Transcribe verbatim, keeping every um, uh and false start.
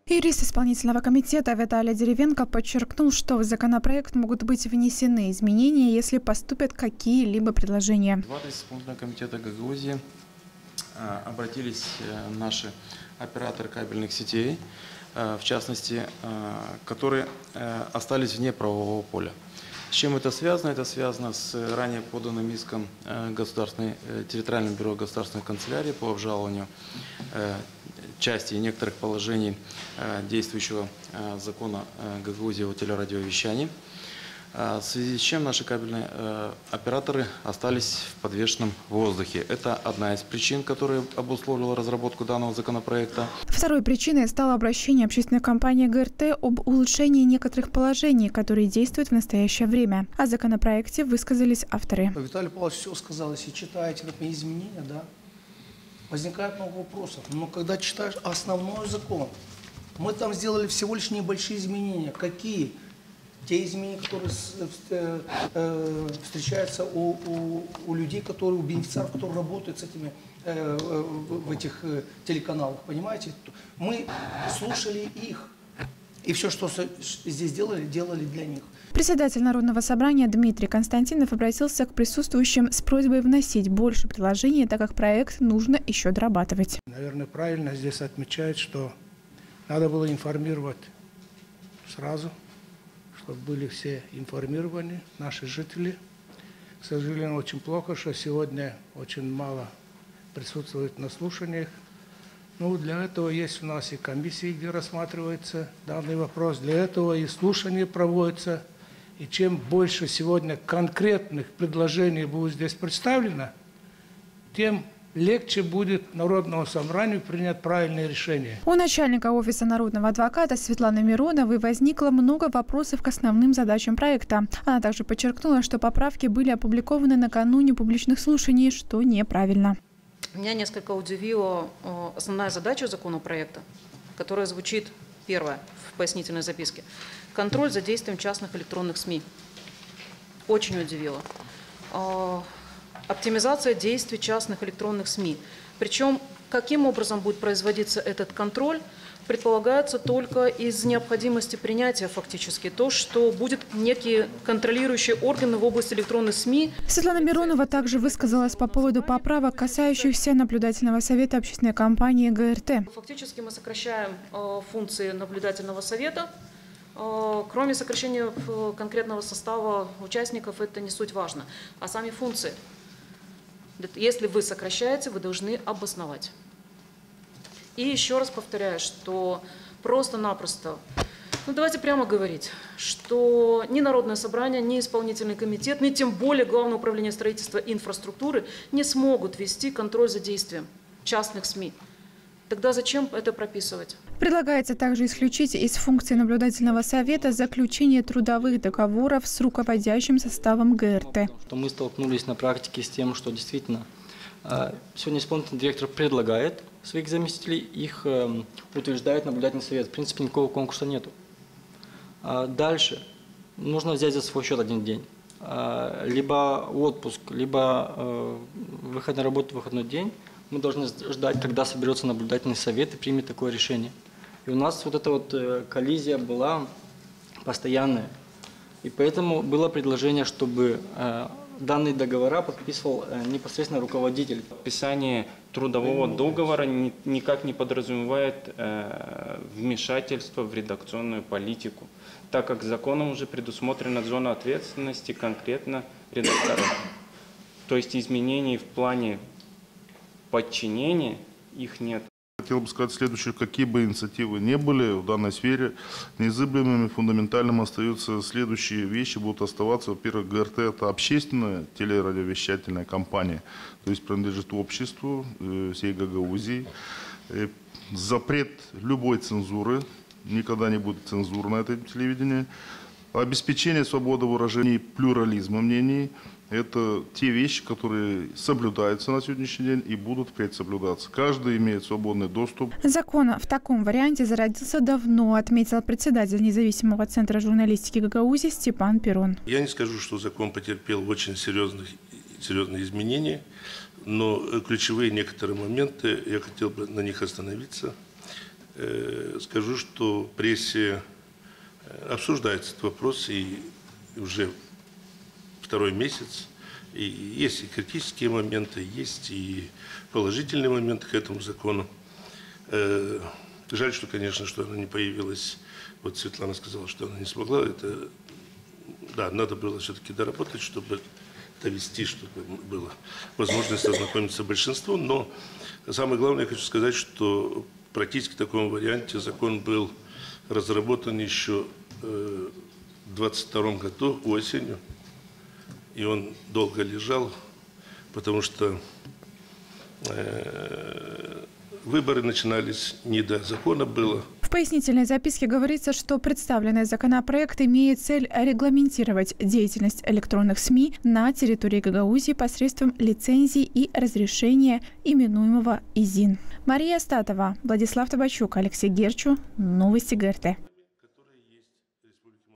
Юрист исполнительного комитета Виталий Деревенко подчеркнул, что в законопроект могут быть внесены изменения, если поступят какие-либо предложения. В адрес исполнительного комитета Гагаузии обратились наши операторы кабельных сетей, в частности, которые остались вне правового поля. С чем это связано? Это связано с ранее поданным иском Государственной, территориальным бюро государственной канцелярии по обжалованию части и некоторых положений действующего закона Гагаузии о телерадиовещании, в связи с чем наши кабельные операторы остались в подвешенном воздухе. Это одна из причин, которая обусловила разработку данного законопроекта. Второй причиной стало обращение общественной компании ГРТ об улучшении некоторых положений, которые действуют в настоящее время. О законопроекте высказались авторы. Виталий Павлович все сказал, если читаете такие изменения, да, возникает много вопросов. Но когда читаешь основной закон, мы там сделали всего лишь небольшие изменения. Какие? Те изменения, которые встречаются у, у, у людей, которые, у бенефициаров, которые работают с этими, в этих телеканалах, понимаете? Мы слушали их, и все, что здесь делали, делали для них. Председатель Народного собрания Дмитрий Константинов обратился к присутствующим с просьбой вносить больше предложений, так как проект нужно еще дорабатывать. Наверное, правильно здесь отмечают, что надо было информировать сразу, чтобы были все информированы, наши жители. К сожалению, очень плохо, что сегодня очень мало присутствует на слушаниях. Ну, для этого есть у нас и комиссии, где рассматривается данный вопрос. Для этого и слушания проводятся. И чем больше сегодня конкретных предложений будет здесь представлено, тем легче будет Народному собранию принять правильное решение. У начальника офиса народного адвоката Светланы Мироновой возникло много вопросов к основным задачам проекта. Она также подчеркнула, что поправки были опубликованы накануне публичных слушаний, что неправильно. Меня несколько удивила основная задача законопроекта, которая звучит, первое, в пояснительной записке. Контроль за действием частных электронных СМИ. Очень удивило. Оптимизация действий частных электронных СМИ. Причем, каким образом будет производиться этот контроль, предполагается только из необходимости принятия фактически то, что будет некие контролирующие органы в области электронных СМИ. Светлана Миронова также высказалась по поводу поправок, касающихся наблюдательного совета общественной компании ГРТ. Фактически мы сокращаем э, функции наблюдательного совета. Э, кроме сокращения конкретного состава участников, это не суть важно, а сами функции. Если вы сокращаете, вы должны обосновать. И еще раз повторяю, что просто-напросто, ну давайте прямо говорить, что ни Народное собрание, ни исполнительный комитет, ни тем более Главное управление строительства и инфраструктуры не смогут вести контроль за действием частных СМИ. Тогда зачем это прописывать? Предлагается также исключить из функции наблюдательного совета заключение трудовых договоров с руководящим составом ГРТ. Мы столкнулись на практике с тем, что действительно сегодня исполнительный директор предлагает своих заместителей, их утверждает наблюдательный совет. В принципе, никакого конкурса нету. Дальше нужно взять за свой счет один день. Либо отпуск, либо выход на работу в выходной день. Мы должны ждать, когда соберется наблюдательный совет и примет такое решение. И у нас вот эта вот коллизия была постоянная. И поэтому было предложение, чтобы данные договора подписывал непосредственно руководитель. Подписание трудового договора никак не подразумевает вмешательство в редакционную политику, так как законом уже предусмотрена зона ответственности конкретно редакторов. То есть изменений в плане подчинения их нет. Хотел бы сказать следующее: какие бы инициативы не были в данной сфере, неизыблемыми, фундаментальным остаются следующие вещи, будут оставаться. Во-первых, ГРТ – это общественная телерадиовещательная компания, то есть принадлежит обществу всей Гагаузии. Запрет любой цензуры, никогда не будет цензуры на этом телевидении. Обеспечение свободы выражения и плюрализма мнений – это те вещи, которые соблюдаются на сегодняшний день и будут впредь соблюдаться. Каждый имеет свободный доступ. Закон в таком варианте зародился давно, отметил председатель независимого центра журналистики Гагаузии Степан Перрон. Я не скажу, что закон потерпел очень серьезных, серьезные изменения, но ключевые некоторые моменты, я хотел бы на них остановиться. э, скажу, что в прессе обсуждается этот вопрос и уже второй месяц. И есть и критические моменты, есть и положительные моменты к этому закону. Э, жаль, что, конечно, что она не появилась. Вот Светлана сказала, что она не смогла. Это, да, надо было все-таки доработать, чтобы довести, чтобы было возможность ознакомиться большинству. Но самое главное, я хочу сказать, что практически в таком варианте закон был разработан еще в двадцать втором году осенью. И он долго лежал, потому что э, выборы начинались, не до закона было. В пояснительной записке говорится, что представленный законопроект имеет цель регламентировать деятельность электронных СМИ на территории Гагаузии посредством лицензий и разрешения, именуемого ИЗИН. Мария Статова, Владислав Табачук, Алексей Герчу. Новости ГРТ.